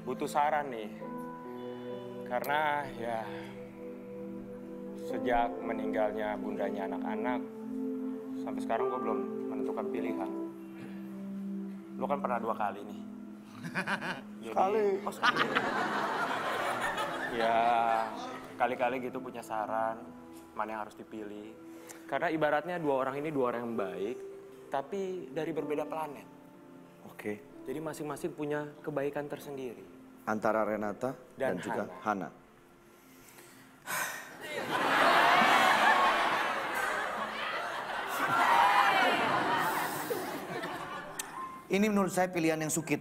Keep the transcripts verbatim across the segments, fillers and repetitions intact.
butuh saran nih. Karena ya sejak meninggalnya bundanya anak-anak, sampai sekarang gue belum menentukan pilihan. Lo kan pernah dua kali nih. Jadi, Sekali. oh sekali. Ya kali-kali gitu punya saran, mana yang harus dipilih. Karena ibaratnya dua orang ini dua orang yang baik, tapi dari berbeda planet. Oke. Jadi masing-masing punya kebaikan tersendiri. Antara Renata dan, Dan juga Hana. Ini menurut saya pilihan yang sukit.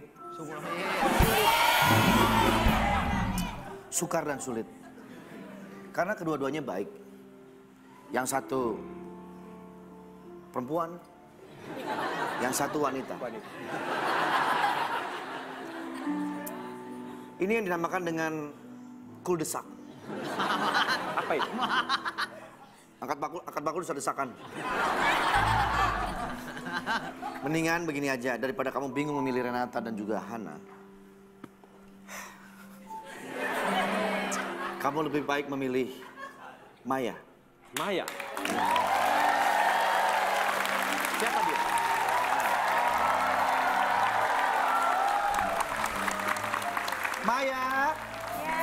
Sukar dan sulit. Karena kedua-duanya baik. Yang satu perempuan, yang satu wanita. Ini yang dinamakan dengan kuldesak. Apa itu? Angkat bakul, angkat bakul sudah desakan. Mendingan begini aja, daripada kamu bingung memilih Renata dan juga Hana. Kamu lebih baik memilih Maya. Maya? Siapa dia? Maya! Ya.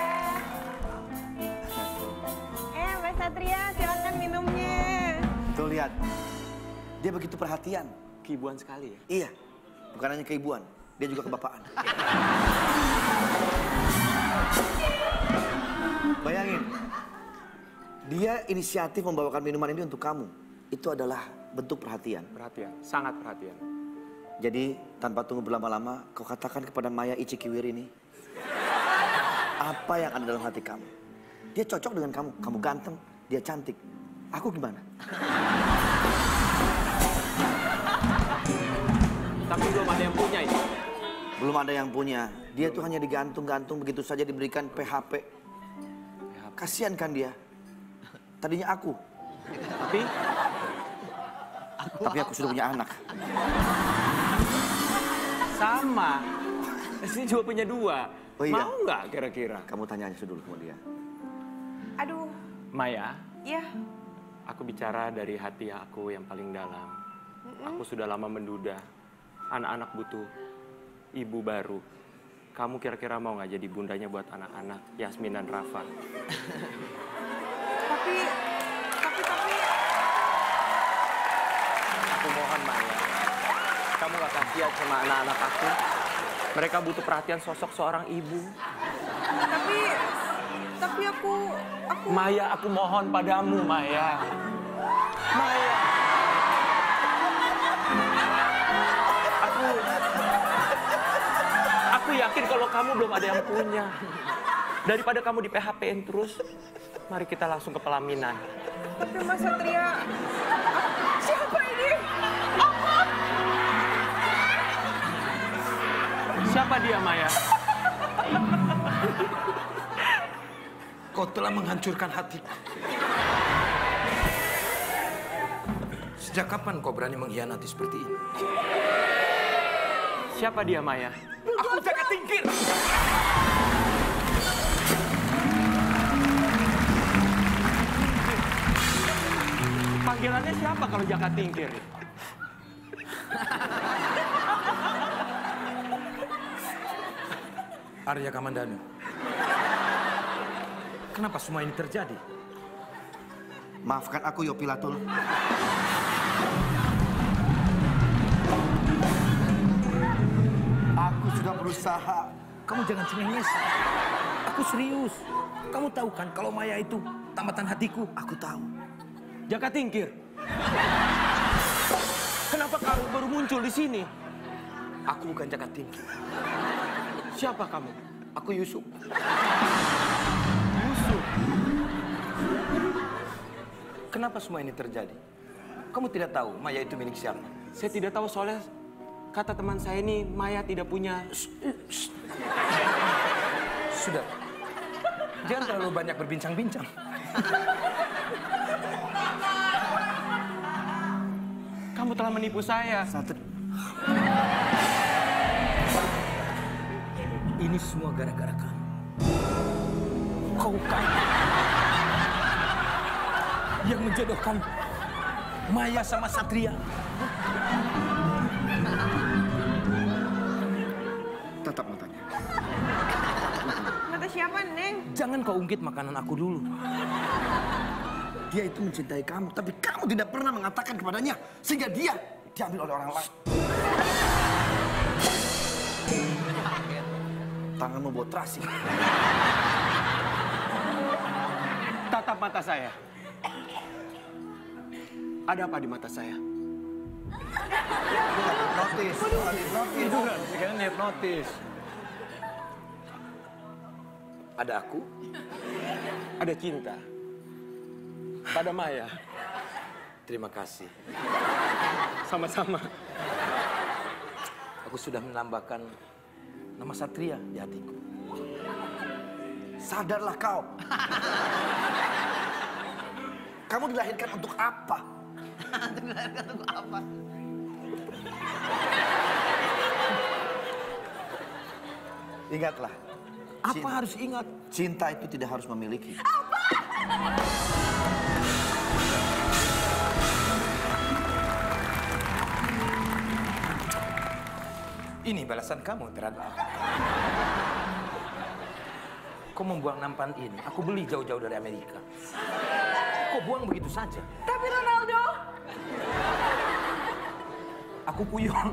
Eh, Mas Satria, silakan minumnya. Tuh lihat, dia begitu perhatian. Keibuan sekali ya? Iya, bukan hanya keibuan, dia juga kebapaan. Bayangin, dia inisiatif membawakan minuman ini untuk kamu. Itu adalah bentuk perhatian. Perhatian, sangat perhatian. Jadi, tanpa tunggu berlama-lama, kau katakan kepada Maya Ichikiwir ini, apa yang ada dalam hati kamu. Dia cocok dengan kamu, kamu ganteng, dia cantik. Aku gimana? Tapi belum ada yang punya ini. Belum ada yang punya. Dia tuh hanya digantung-gantung begitu saja diberikan P H P. Kasihan kan dia. Tadinya aku. Tapi aku Tapi aku sudah punya anak. Sama. Ini juga punya dua. Oh iya? Mau nggak kira-kira? Kamu tanya aja dulu sama dia. Aduh. Maya, Ya. aku bicara dari hati aku yang paling dalam. Mm-mm. Aku sudah lama menduda. Anak-anak butuh ibu baru. Kamu kira-kira mau nggak jadi bundanya buat anak-anak Yasmin dan Rafa? Tapi, tapi, tapi... Aku mohon Maya, kamu gak kasihan sama anak-anak aku? Mereka butuh perhatian sosok seorang ibu. Tapi, tapi aku, aku... Maya, aku mohon padamu, Maya. Maya. Aku... Aku yakin kalau kamu belum ada yang punya. Daripada kamu di P H P-in terus, mari kita langsung ke pelaminan. Tapi Mas Satria... Siapa ini? Siapa dia, Maya? Kau telah menghancurkan hatiku. Sejak kapan kau berani mengkhianati seperti ini? Siapa dia, Maya? Aku Jaka Tingkir! Panggilannya siapa kalau Jaka Tingkir? Arya Kamandanu. Kenapa semua ini terjadi? Maafkan aku, Yopilatul. Aku sudah berusaha. Kamu jangan cengenges. Aku serius. Kamu tahu kan kalau Maya itu tamatan hatiku? Aku tahu. Jaka Tingkir. Kenapa kamu baru muncul di sini? Aku bukan Jaka Tingkir. Siapa kamu? Aku Yusuf. Yusuf. Kenapa semua ini terjadi? Kamu tidak tahu Maya itu milik siapa? Saya tidak tahu soalnya kata teman saya ini Maya tidak punya. Sudah. Jangan terlalu banyak berbincang-bincang. Kamu telah menipu saya. Satu. Ini semua gara-gara kamu. Kau kan yang menjodohkan Maya sama Satria. Tatap matanya. Mata siapa, Neng? Jangan kau ungkit makanan aku dulu. Dia itu mencintai kamu, tapi kamu tidak pernah mengatakan kepadanya, sehingga dia diambil oleh orang lain. Tanganmu bau terasi. Tatap mata saya. Ada apa di mata saya? Notis, notis. Kayaknya hipnotis. Ada aku, ada cinta. Pada Maya. Terima kasih. Sama-sama. Aku sudah menambahkan nama Satria di hatiku. Sadarlah kau. Kamu dilahirkan untuk apa? Dilahirkan untuk apa? Ingatlah. Apa cinta, harus ingat? Cinta itu tidak harus memiliki. Ini balasan kamu terhadap aku. Kau membuang nampan ini. Aku beli jauh-jauh dari Amerika. Kau buang begitu saja. Tapi Ronaldo. Aku puyeng.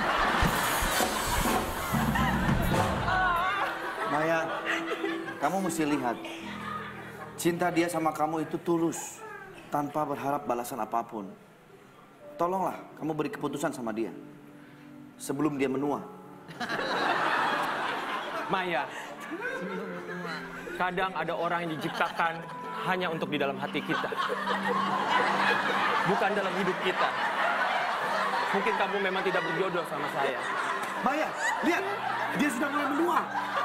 Maya, kamu mesti lihat. Cinta dia sama kamu itu tulus. Tanpa berharap balasan apapun. Tolonglah kamu beri keputusan sama dia. Sebelum dia menua. Maya, kadang ada orang yang diciptakan hanya untuk di dalam hati kita. Bukan dalam hidup kita. Mungkin kamu memang tidak berjodoh sama saya. Maya, lihat. Dia sudah mulai menua.